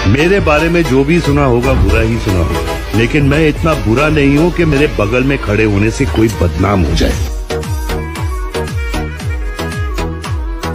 मेरे बारे में जो भी सुना होगा बुरा ही सुना होगा, लेकिन मैं इतना बुरा नहीं हूँ कि मेरे बगल में खड़े होने से कोई बदनाम हो जाए।